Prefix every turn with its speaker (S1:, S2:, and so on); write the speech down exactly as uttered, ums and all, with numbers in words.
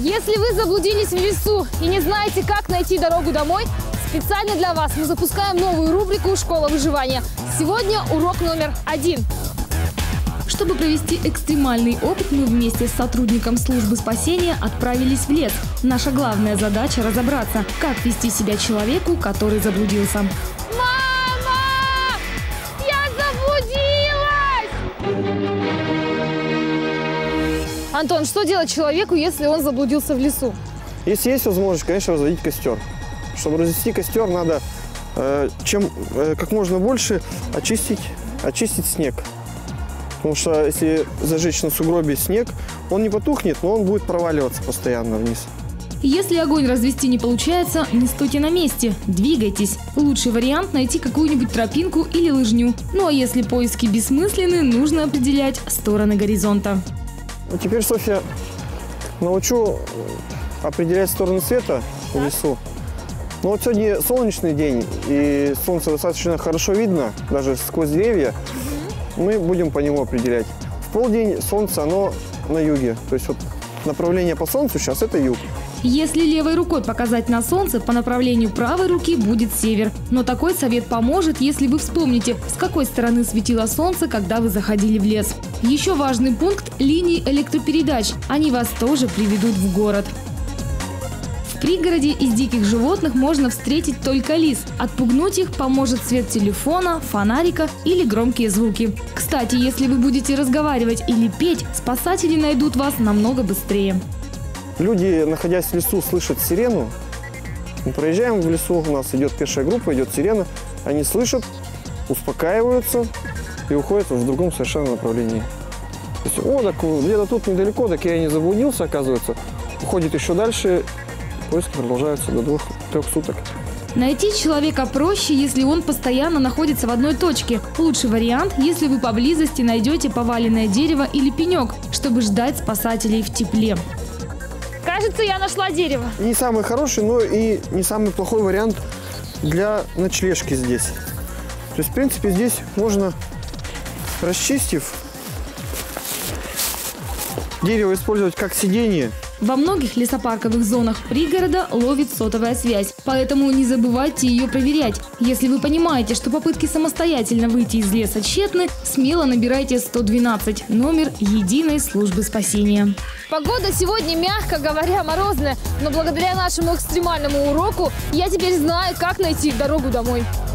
S1: Если вы заблудились в лесу и не знаете, как найти дорогу домой, специально для вас мы запускаем новую рубрику «Школа выживания». Сегодня урок номер один.
S2: Чтобы провести экстремальный опыт, мы вместе с сотрудником службы спасения отправились в лес. Наша главная задача – разобраться, как вести себя человеку, который заблудился.
S1: Мама! Я заблудилась! Антон, что делать человеку, если он заблудился в лесу?
S3: Если есть возможность, конечно, разводить костер. Чтобы развести костер, надо э, чем э, как можно больше очистить, очистить снег. Потому что если зажечь на сугробе снег, он не потухнет, но он будет проваливаться постоянно вниз.
S2: Если огонь развести не получается, не стойте на месте, двигайтесь. Лучший вариант – найти какую-нибудь тропинку или лыжню. Ну а если поиски бессмысленны, нужно определять стороны горизонта.
S3: Ну, теперь, Софья, научу определять стороны света в лесу. Ну вот сегодня солнечный день, и солнце достаточно хорошо видно, даже сквозь деревья. Мы будем по нему определять. В полдень солнце, оно на юге. То есть вот направление по солнцу сейчас это юг.
S2: Если левой рукой показать на солнце, по направлению правой руки будет север. Но такой совет поможет, если вы вспомните, с какой стороны светило солнце, когда вы заходили в лес. Еще важный пункт – линии электропередач. Они вас тоже приведут в город. В пригороде из диких животных можно встретить только лис. Отпугнуть их поможет свет телефона, фонарика или громкие звуки. Кстати, если вы будете разговаривать или петь, спасатели найдут вас намного быстрее.
S3: Люди, находясь в лесу, слышат сирену. Мы проезжаем в лесу, у нас идет пешая группа, идет сирена. Они слышат, успокаиваются и уходят в другом совершенно направлении. То есть, о, так где-то тут недалеко, так я и не заблудился, оказывается. Уходит еще дальше. Поиски продолжаются до двух-трех суток.
S2: Найти человека проще, если он постоянно находится в одной точке. Лучший вариант, если вы поблизости найдете поваленное дерево или пенек, чтобы ждать спасателей в тепле.
S1: Кажется, я нашла дерево.
S3: Не самый хороший, но и не самый плохой вариант для ночлежки здесь. То есть, в принципе, здесь можно, расчистив, дерево использовать как сиденье.
S2: Во многих лесопарковых зонах пригорода ловит сотовая связь, поэтому не забывайте ее проверять. Если вы понимаете, что попытки самостоятельно выйти из леса тщетны, смело набирайте сто двенадцать, номер единой службы спасения.
S1: Погода сегодня, мягко говоря, морозная, но благодаря нашему экстремальному уроку я теперь знаю, как найти дорогу домой.